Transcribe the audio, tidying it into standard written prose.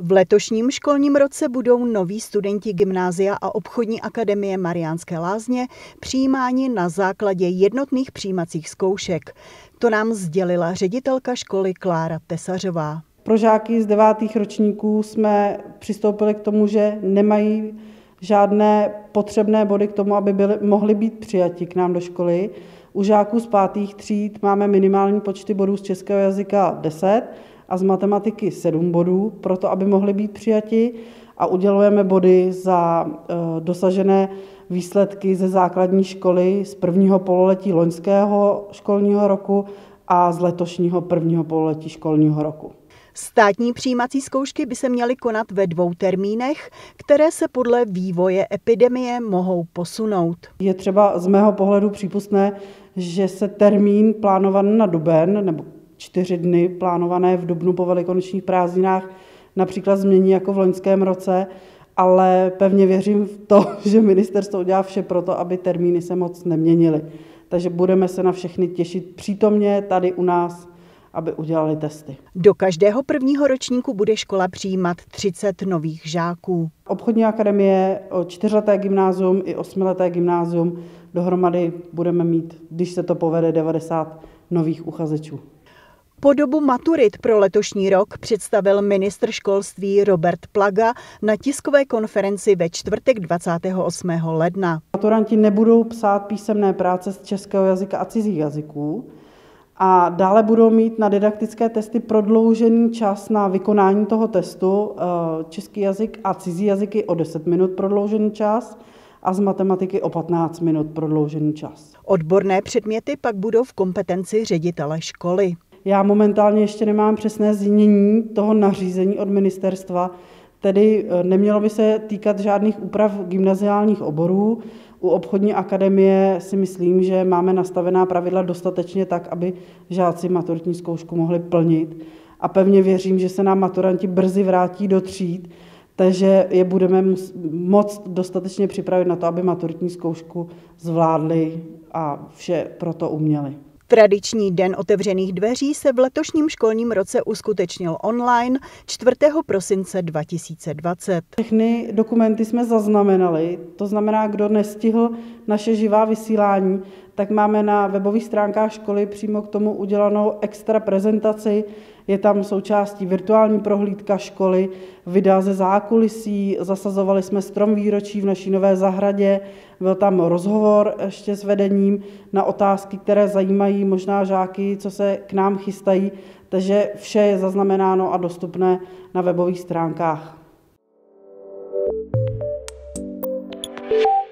V letošním školním roce budou noví studenti Gymnázia a obchodní akademie Mariánské Lázně přijímáni na základě jednotných přijímacích zkoušek. To nám sdělila ředitelka školy Klára Tesařová. Pro žáky z 9. ročníků jsme přistoupili k tomu, že nemají žádné potřebné body k tomu, aby mohli být přijati k nám do školy. U žáků z 5. tříd máme minimální počty bodů z českého jazyka 10 a z matematiky 7 bodů, proto aby mohli být přijati, a udělujeme body za dosažené výsledky ze základní školy z prvního pololetí loňského školního roku a z letošního prvního pololetí školního roku. Státní přijímací zkoušky by se měly konat ve 2 termínech, které se podle vývoje epidemie mohou posunout. Je třeba z mého pohledu přípustné, že se termín plánovaný na duben nebo 4 dny plánované v dubnu po velikonočních prázdninách například změní jako v loňském roce, ale pevně věřím v to, že ministerstvo udělá vše pro to, aby termíny se moc neměnily. Takže budeme se na všechny těšit přítomně tady u nás, aby udělali testy. Do každého prvního ročníku bude škola přijímat 30 nových žáků. Obchodní akademie, 4leté gymnázium i 8leté gymnázium dohromady budeme mít, když se to povede, 90 nových uchazečů. Podobu maturit pro letošní rok představil ministr školství Robert Plaga na tiskové konferenci ve čtvrtek 28. ledna. Maturanti nebudou psát písemné práce z českého jazyka a cizích jazyků a dále budou mít na didaktické testy prodloužený čas na vykonání toho testu, český jazyk a cizí jazyky o 10 minut prodloužený čas a z matematiky o 15 minut prodloužený čas. Odborné předměty pak budou v kompetenci ředitele školy. Já momentálně ještě nemám přesné znění toho nařízení od ministerstva, tedy nemělo by se týkat žádných úprav gymnaziálních oborů. U obchodní akademie si myslím, že máme nastavená pravidla dostatečně tak, aby žáci maturitní zkoušku mohli plnit. A pevně věřím, že se nám maturanti brzy vrátí do tříd, takže je budeme moct dostatečně připravit na to, aby maturitní zkoušku zvládli a vše proto uměli. Tradiční den otevřených dveří se v letošním školním roce uskutečnil online 4. prosince 2020. Všechny dokumenty jsme zaznamenali, to znamená, kdo nestihl naše živá vysílání, tak máme na webových stránkách školy přímo k tomu udělanou extra prezentaci. Je tam součástí virtuální prohlídka školy, videa ze zákulisí, zasazovali jsme strom výročí v naší nové zahradě, byl tam rozhovor ještě s vedením na otázky, které zajímají možná žáky, co se k nám chystají, takže vše je zaznamenáno a dostupné na webových stránkách.